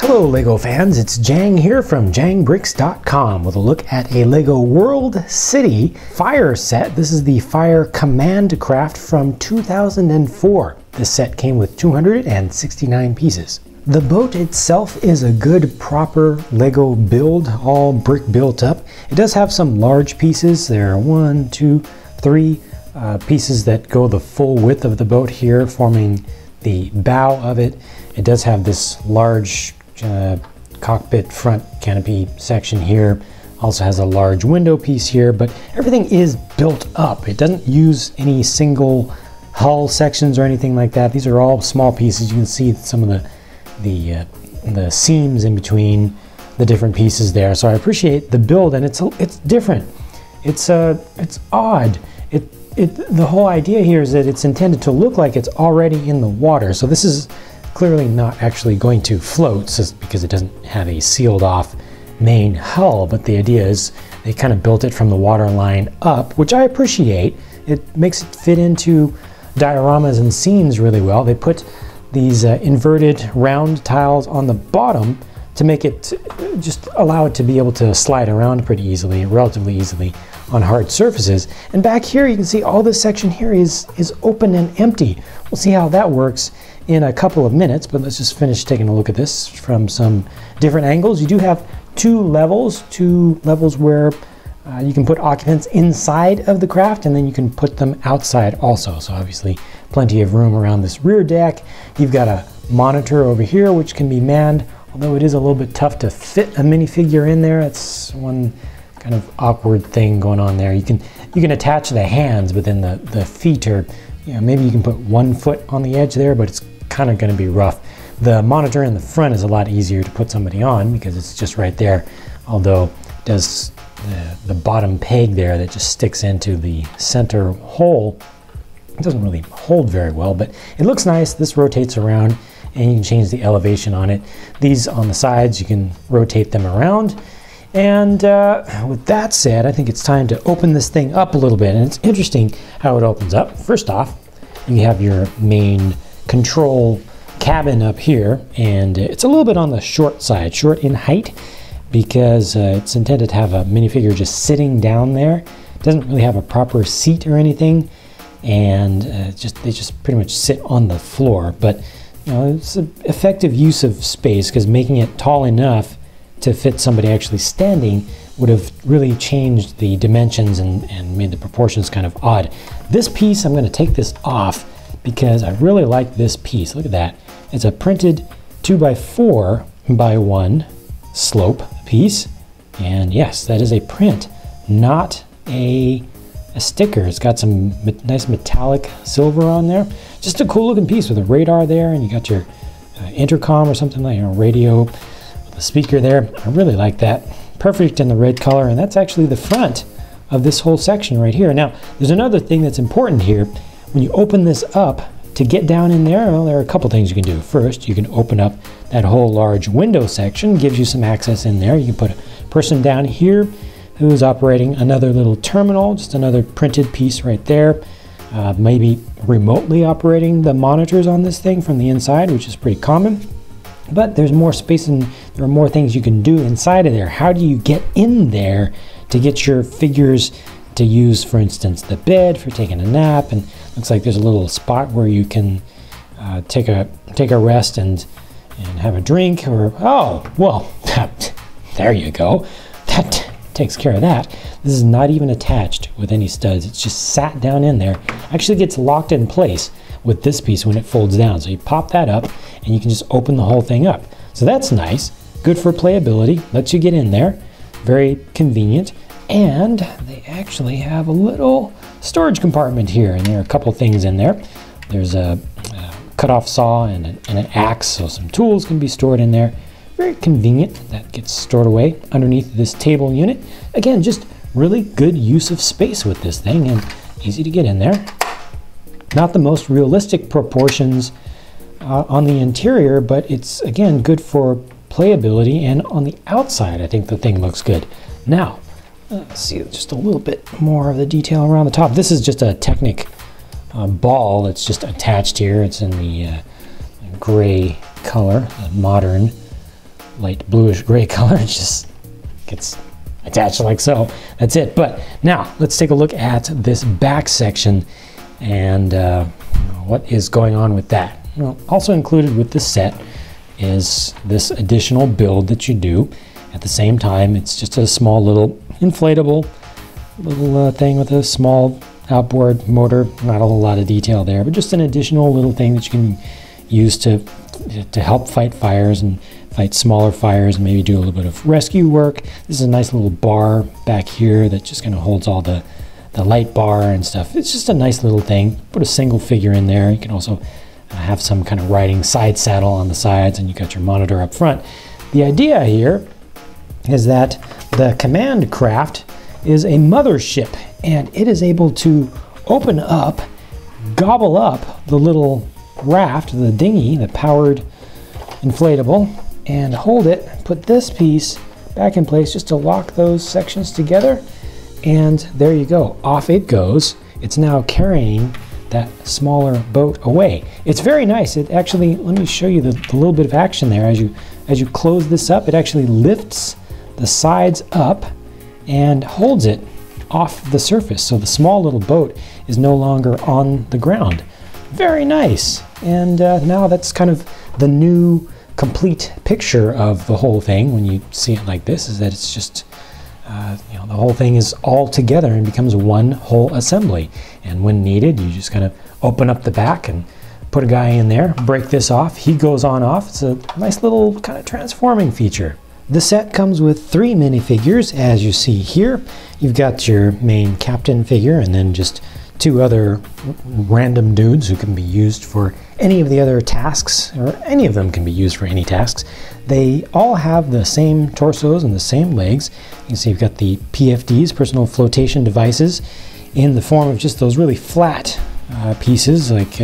Hello LEGO fans, it's Jang here from JANGBRiCKS.com with a look at a LEGO World City fire set. This is the Fire Command Craft from 2004. This set came with 269 pieces. The boat itself is a good proper LEGO build, all brick built up. It does have some large pieces. There are 1, 2, 3 pieces that go the full width of the boat here, forming the bow of it. It does have this large cockpit front canopy section here. Also has a large window piece here, but everything is built up. It doesn't use any single hull sections or anything like that. These are all small pieces. You can see some of the seams in between the different pieces there. So I appreciate the build, and it's different. It's odd. The whole idea here is that it's intended to look like it's already in the water. So this is clearly not actually going to float, just because it doesn't have a sealed off main hull, but the idea is they kind of built it from the water line up, which I appreciate. It makes it fit into dioramas and scenes really well. They put these inverted round tiles on the bottom to make it, just allow it to be able to slide around pretty easily, relatively easily on hard surfaces. And back here you can see all this section here is open and empty. We'll see how that works in a couple of minutes, but let's just finish taking a look at this from some different angles. You do have two levels where you can put occupants inside of the craft, and then you can put them outside also. So obviously plenty of room around this rear deck. You've got a monitor over here which can be manned, although it is a little bit tough to fit a minifigure in there. That's one kind of awkward thing going on there. You can attach the hands, but then the feet are, maybe you can put 1 foot on the edge there, but it's kind of going to be rough. The monitor in the front is a lot easier to put somebody on because it's just right there, although it does the bottom peg there that just sticks into the center hole. It doesn't really hold very well, but it looks nice. This rotates around and you can change the elevation on it. These on the sides, you can rotate them around. And with that said, I think it's time to open this thing up a little bit. And it's interesting how it opens up. First off, you have your main control cabin up here, and it's a little bit on the short side, short in height, because it's intended to have a minifigure just sitting down there. It doesn't really have a proper seat or anything, and they just pretty much sit on the floor. But it's an effective use of space, because making it tall enough to fit somebody actually standing would have really changed the dimensions and made the proportions kind of odd. This piece, I'm going to take this off because I really like this piece. Look at that. It's a printed 2x4 by 1 slope piece. And yes, that is a print, not a sticker. It's got some nice metallic silver on there. Just a cool looking piece with a radar there, and you got your intercom or something like radio with a speaker there. I really like that. Perfect in the red color, and that's actually the front of this whole section right here. Now, there's another thing that's important here. When you open this up, to get down in there, well, there are a couple things you can do. First, you can open up that whole large window section, gives you some access in there. You can put a person down here who's operating another little terminal, just another printed piece right there. Maybe remotely operating the monitors on this thing from the inside, which is pretty common. But there's more space and there are more things you can do inside of there. How do you get in there to get your figures to use, for instance, the bed for taking a nap? And looks like there's a little spot where you can take a rest and have a drink, or, oh, well, there you go. That takes care of that. This is not even attached with any studs. It's just sat down in there. Actually gets locked in place with this piece when it folds down. So you pop that up and you can just open the whole thing up. So that's nice. Good for playability. Lets you get in there. Very convenient. And they actually have a little storage compartment here, and there are a couple things in there. There's a cut-off saw and an axe, so some tools can be stored in there. Very convenient. That gets stored away underneath this table unit. Again, just really good use of space with this thing, and easy to get in there. Not the most realistic proportions on the interior, but it's, again, good for playability, and on the outside I think the thing looks good. Now, let's see just a little bit more of the detail around the top. This is just a Technic ball that's just attached here. It's in the gray color, the modern light bluish gray color. It just gets attached like so. That's it. But now let's take a look at this back section and what is going on with that. Well, also included with this set is this additional build that you do. At the same time, it's just a small little inflatable little thing with a small outboard motor. Not a whole lot of detail there, but just an additional little thing that you can use to help fight fires and fight smaller fires and maybe do a little bit of rescue work. This is a nice little bar back here that just kind of holds all the light bar and stuff. It's just a nice little thing. Put a single figure in there. You can also have some kind of riding side saddle on the sides, and you got your monitor up front. The idea here is that the command craft is a mothership, and it is able to open up, gobble up the little raft, the dinghy, the powered inflatable, and hold it, put this piece back in place just to lock those sections together, and there you go. Off it goes. It's now carrying that smaller boat away. It's very nice. It actually, let me show you the little bit of action there. As you close this up, it actually lifts the sides up and holds it off the surface. So the small little boat is no longer on the ground. Very nice. And now that's kind of the new complete picture of the whole thing when you see it like this, is that it's just you know, the whole thing is all together and becomes one whole assembly. And when needed, you just kind of open up the back and put a guy in there, break this off, he goes on off. It's a nice little kind of transforming feature. The set comes with 3 minifigures, as you see here. You've got your main captain figure and then just 2 other random dudes who can be used for any of the other tasks, or any of them can be used for any tasks. They all have the same torsos and the same legs. You can see you've got the PFDs, personal flotation devices, in the form of just those really flat pieces, like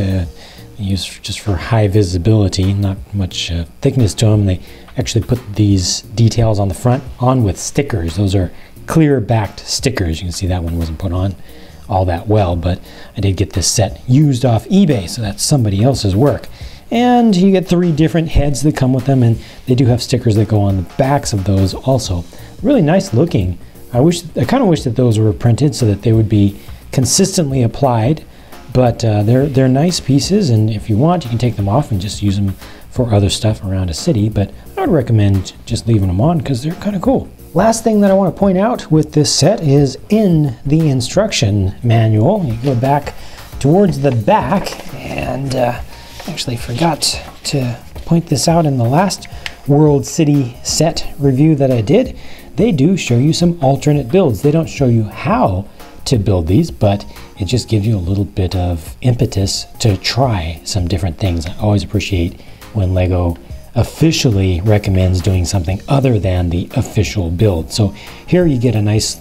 used just for high visibility, not much thickness to them. They actually put these details on the front on with stickers. Those are clear backed stickers. You can see that one wasn't put on all that well, but I did get this set used off eBay, so that's somebody else's work. And you get 3 different heads that come with them, and they do have stickers that go on the backs of those also. Really nice looking. I kind of wish that those were printed so that they would be consistently applied, but they're nice pieces, and if you want, you can take them off and just use them for other stuff around a city, but I would recommend just leaving them on because they're kind of cool. Last thing that I want to point out with this set is in the instruction manual. You go back towards the back, and actually forgot to point this out in the last World City set review that I did. They do show you some alternate builds. They don't show you how to build these, but it just gives you a little bit of impetus to try some different things. I always appreciate when LEGO officially recommends doing something other than the official build. So here you get a nice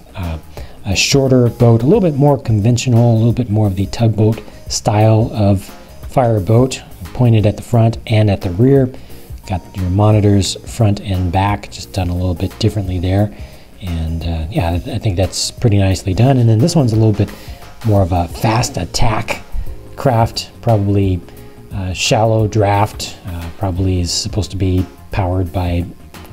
a shorter boat, a little bit more conventional, a little bit more of the tugboat style of fire boat, pointed at the front and at the rear. Got your monitors front and back, just done a little bit differently there. And yeah, I think that's pretty nicely done. And then this one's a little bit more of a fast attack craft, probably shallow draft, probably is supposed to be powered by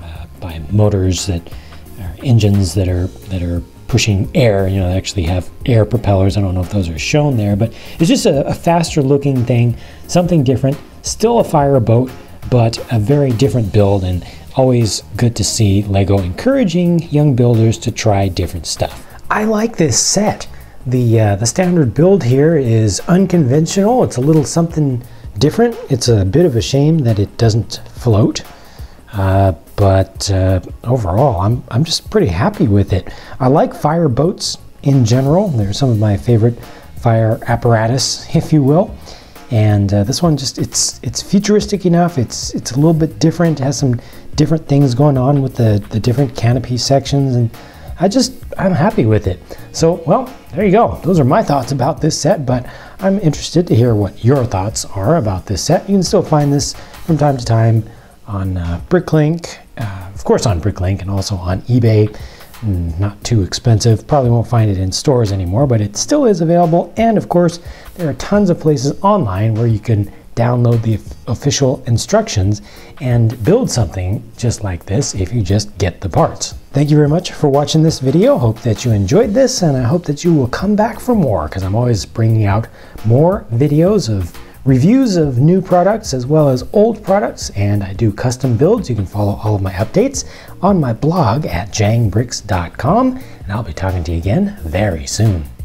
motors that are engines that are pushing air. You know, they actually have air propellers. I don't know if those are shown there, but it's just a faster looking thing, something different, still a fire boat, but a very different build, and always good to see LEGO encouraging young builders to try different stuff. I like this set. The standard build here is unconventional. It's a little something different. It's a bit of a shame that it doesn't float, but overall I'm just pretty happy with it. I like fire boats in general. They're some of my favorite fire apparatus, if you will. And this one just it's futuristic enough. It's a little bit different. It has some different things going on with the different canopy sections, and I'm happy with it. So, well, there you go. Those are my thoughts about this set, but I'm interested to hear what your thoughts are about this set. You can still find this from time to time on BrickLink, of course on BrickLink, and also on eBay. Not too expensive. Probably won't find it in stores anymore, but it still is available. And of course, there are tons of places online where you can download the official instructions and build something just like this if you just get the parts. Thank you very much for watching this video. Hope that you enjoyed this, and I hope that you will come back for more, because I'm always bringing out more videos of reviews of new products as well as old products, and I do custom builds. You can follow all of my updates on my blog at JANGBRiCKS.com, and I'll be talking to you again very soon.